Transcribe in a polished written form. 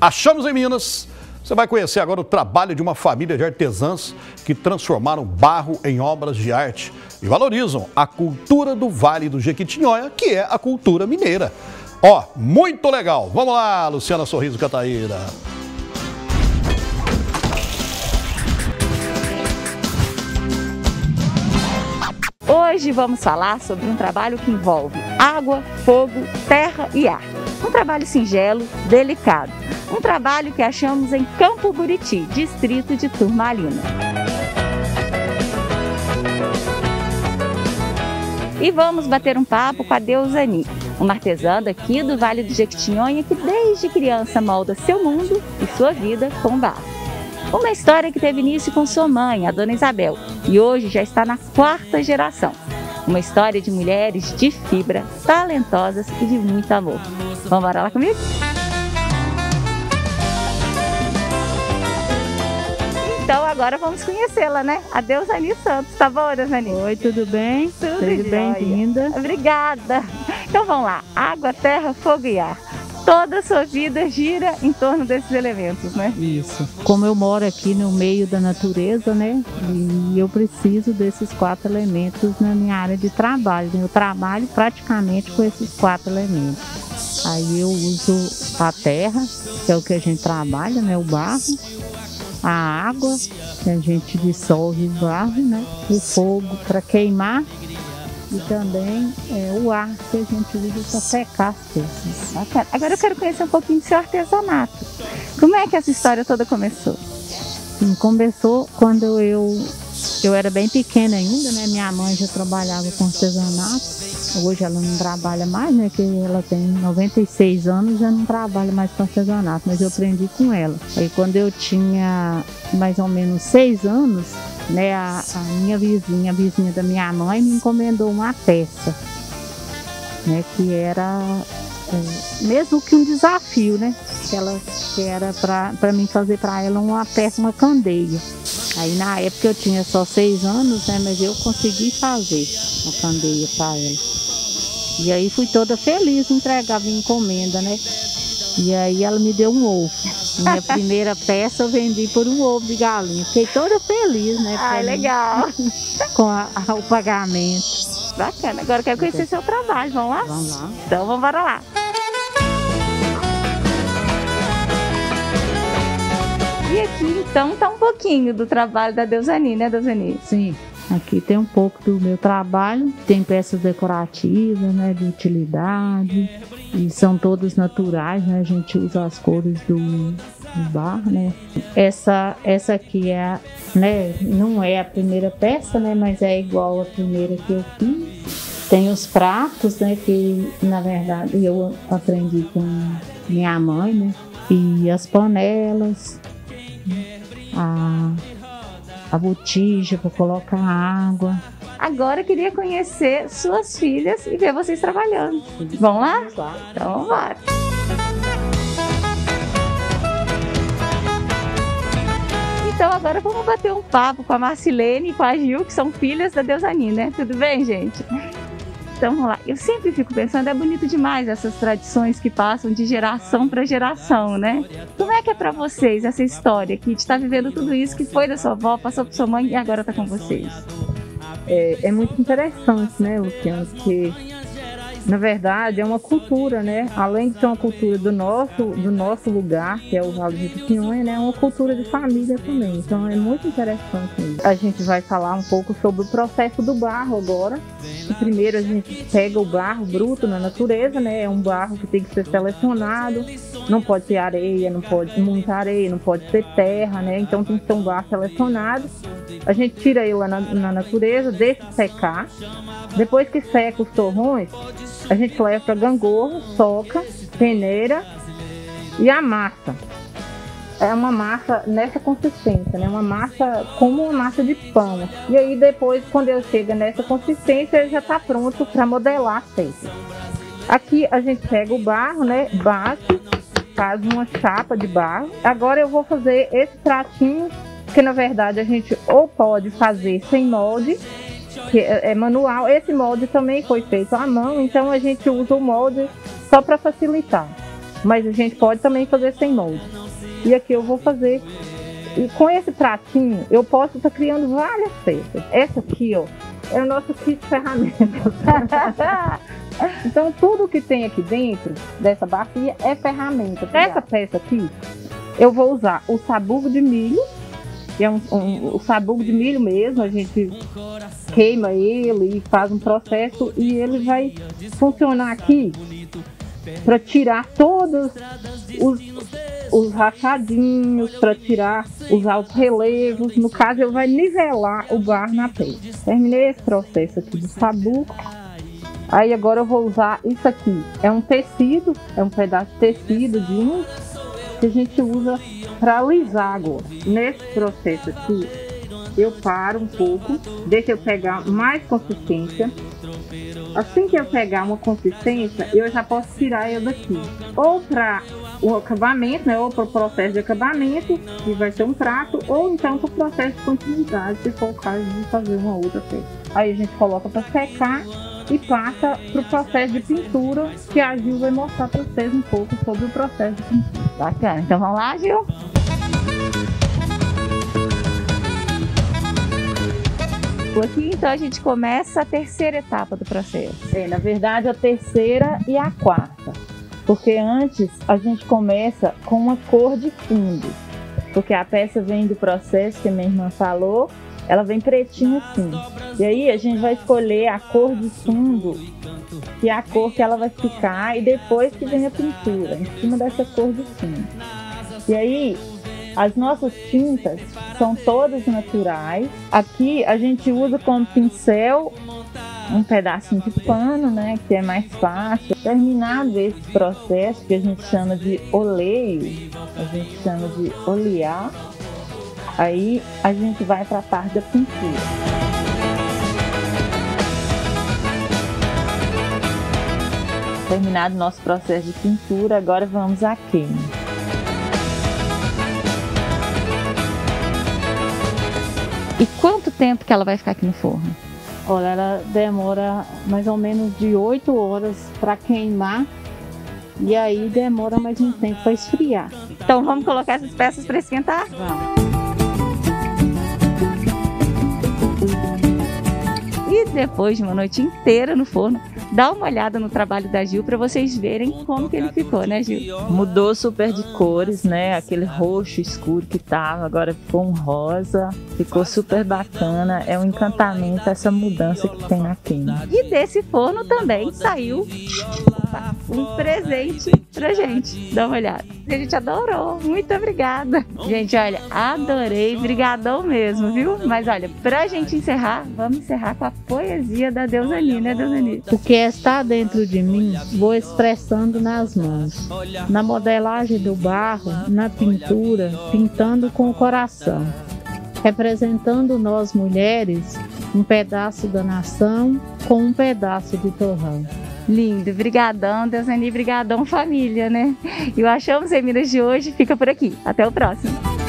Achamos em Minas. Você vai conhecer agora o trabalho de uma família de artesãs que transformaram barro em obras de arte e valorizam a cultura do Vale do Jequitinhonha, que é a cultura mineira. Ó, muito legal. Vamos lá, Luciana Sorriso Cataíra. Hoje vamos falar sobre um trabalho que envolve água, fogo, terra e ar. Um trabalho singelo, delicado. Um trabalho que achamos em Campo Buriti, distrito de Turmalina. E vamos bater um papo com a Deusani, uma artesã daqui do Vale do Jequitinhonha que desde criança molda seu mundo e sua vida com barro. Uma história que teve início com sua mãe, a Dona Isabel, e hoje já está na 4ª geração. Uma história de mulheres de fibra, talentosas e de muito amor. Vamos lá comigo? Então agora vamos conhecê-la, né? A Deusani Santos. Tá bom, Deusani? Oi, tudo bem? Tudo bem-vinda. Obrigada. Então vamos lá. Água, terra, fogo e ar. Toda a sua vida gira em torno desses elementos, né? Isso. Como eu moro aqui no meio da natureza, né? E eu preciso desses 4 elementos na minha área de trabalho. Eu trabalho praticamente com esses 4 elementos. Aí eu uso a terra, que é o que a gente trabalha, né? O barro. A água, que a gente dissolve o barro, né? O fogo para queimar. E também o ar que a gente usa para secar as peças. Agora eu quero conhecer um pouquinho do seu artesanato. Como é que essa história toda começou? Sim, começou quando eu era bem pequena ainda, né? Minha mãe já trabalhava com artesanato. Hoje ela não trabalha mais, né? Que ela tem 96 anos, já não trabalha mais com artesanato, mas eu aprendi com ela. Aí quando eu tinha mais ou menos 6 anos, né, a minha vizinha, a vizinha da minha mãe, me encomendou uma peça, né, que era mesmo que um desafio, né, que era para mim fazer para ela uma peça, uma candeia. Aí na época eu tinha só 6 anos, né, mas eu consegui fazer uma candeia para ela. E aí fui toda feliz, entregava encomenda, né. E aí ela me deu um ovo. Minha primeira peça eu vendi por um ovo de galinha. Fiquei toda feliz, né? Ah, legal. Com o pagamento. Bacana. Agora eu quero conhecer seu trabalho. Vamos lá? Vamos lá. Então vamos para lá. E aqui então tá um pouquinho do trabalho da Deusani, né, Deusani? Sim. Aqui tem um pouco do meu trabalho, tem peças decorativas, né, de utilidade, e são todas naturais, né, a gente usa as cores do barro, né. Essa aqui né, não é a primeira peça, né, mas é igual a primeira que eu fiz. Tem os pratos, né, que na verdade eu aprendi com minha mãe, né, e as panelas, a botija para colocar água. Agora eu queria conhecer suas filhas e ver vocês trabalhando. Vamos lá? Vamos lá. Então vamos lá. Então agora vamos bater um papo com a Marcilene e com a Gil, que são filhas da Deusani, né? Tudo bem, gente? Então vamos lá. Eu sempre fico pensando, é bonito demais essas tradições que passam de geração para geração, né? Como é que é para vocês essa história aqui de estar vivendo tudo isso que foi da sua avó, passou para sua mãe e agora está com vocês? É muito interessante, né, Luciana? Porque na verdade é uma cultura, né? Além de ser uma cultura do nosso lugar, que é o Vale do Jequitinhonha, né? É uma cultura de família também. Então é muito interessante isso. A gente vai falar um pouco sobre o processo do barro agora. Primeiro a gente pega o barro bruto na natureza, né? É um barro que tem que ser selecionado. Não pode ter areia, não pode muita areia, não pode ter terra, né? Então tem que ser um barro selecionado. A gente tira ele lá na natureza, deixa secar. Depois que seca os torrões, a gente leva para gangorra, soca, peneira e amassa. É uma massa nessa consistência, né? Uma massa como uma massa de pão. E aí depois, quando ele chega nessa consistência, ele já está pronto para modelar as peças. Aqui a gente pega o barro, né? Bate, faz uma chapa de barro. Agora eu vou fazer esse pratinho, que na verdade a gente ou pode fazer sem molde, que é manual. Esse molde também foi feito à mão, então a gente usa o molde só para facilitar. mas a gente pode também fazer sem molde. E aqui eu vou fazer, e com esse pratinho eu posso estar criando várias peças. Essa aqui, ó, é o nosso kit de ferramentas. Então tudo que tem aqui dentro dessa bacia é ferramenta. Essa peça aqui, eu vou usar o sabugo de milho, que é o sabugo de milho mesmo, a gente queima ele e faz um processo e ele vai funcionar aqui para tirar todos os rachadinhos, para tirar os altos relevos. No caso, ele vai nivelar o barro na pedra. Terminei esse processo aqui do sabugo. Aí agora eu vou usar isso aqui. É um tecido, é um pedaço de tecido jeans que a gente usa para alisar agora. Nesse processo aqui, eu paro um pouco, deixa eu pegar mais consistência. Assim que eu pegar uma consistência, eu já posso tirar ela daqui. Ou para o acabamento, né? Ou para o processo de acabamento, que vai ser um prato, ou então para o processo de continuidade, se for o caso de fazer uma outra peça. Aí a gente coloca para secar e passa para o processo de pintura, que a Gil vai mostrar para vocês um pouco sobre o processo de pintura. Bacana, então vamos lá, Gil? Aqui então a gente começa a terceira etapa do processo. Na verdade a terceira e a quarta, porque antes a gente começa com uma cor de fundo, porque a peça vem do processo que a minha irmã falou, ela vem pretinha assim, e aí a gente vai escolher a cor de fundo, que é a cor que ela vai ficar, e depois que vem a pintura em cima dessa cor de fundo. E aí as nossas tintas são todas naturais. Aqui a gente usa como pincel um pedacinho de pano, né, que é mais fácil. Terminado esse processo, que a gente chama de oleio, a gente chama de olear, aí a gente vai para a parte da pintura. Terminado nosso processo de pintura, agora vamos à queima. E quanto tempo que ela vai ficar aqui no forno? Olha, ela demora mais ou menos de 8 horas para queimar e aí demora mais um tempo para esfriar. Então vamos colocar essas peças para esquentar? Vamos. E depois de uma noite inteira no forno, dá uma olhada no trabalho da Gil para vocês verem como que ele ficou, né, Gil? Mudou super de cores, né? Aquele roxo escuro que tava, agora ficou um rosa. Ficou super bacana. É um encantamento essa mudança que tem na queima. E desse forno também saiu um presente pra gente. Dá uma olhada. A gente adorou. Muito obrigada. Gente, olha, adorei. Brigadão mesmo, viu? Mas olha, pra gente encerrar, vamos encerrar com a poesia da Deusani, né, Deusani? O que está dentro de mim, vou expressando nas mãos. Na modelagem do barro, na pintura, pintando com o coração. Representando nós mulheres, um pedaço da nação com um pedaço de torrão. Lindo, brigadão, Deusani, brigadão família, né? E o Achamos em Minas de hoje fica por aqui. Até o próximo.